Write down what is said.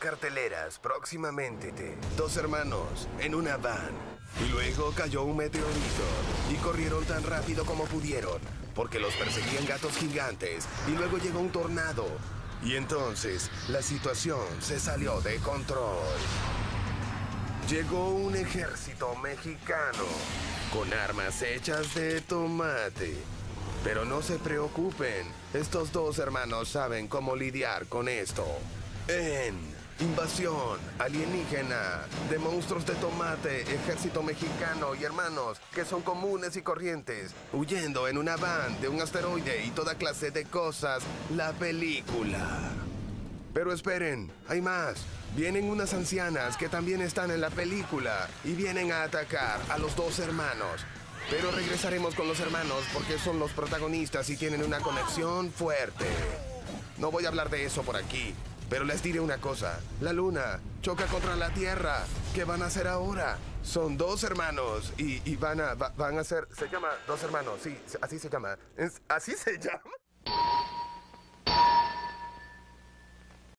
carteleras próximamente. Dos hermanos en una van. Y luego cayó un meteorito y corrieron tan rápido como pudieron, porque los perseguían gatos gigantes. Y luego llegó un tornado. Y entonces la situación se salió de control. Llegó un ejército mexicano con armas hechas de tomate. Pero no se preocupen, estos dos hermanos saben cómo lidiar con esto. En Invasión Alienígena de Monstruos de Tomate, ejército mexicano y hermanos que son comunes y corrientes, huyendo en una van de un asteroide y toda clase de cosas, la película. Pero esperen, hay más. Vienen unas ancianas que también están en la película y vienen a atacar a los dos hermanos. Pero regresaremos con los hermanos porque son los protagonistas y tienen una conexión fuerte. No voy a hablar de eso por aquí, pero les diré una cosa. La luna choca contra la Tierra. ¿Qué van a hacer ahora? Son dos hermanos y van a ser... Se llama Dos Hermanos, sí, así se llama. ¿Así se llama?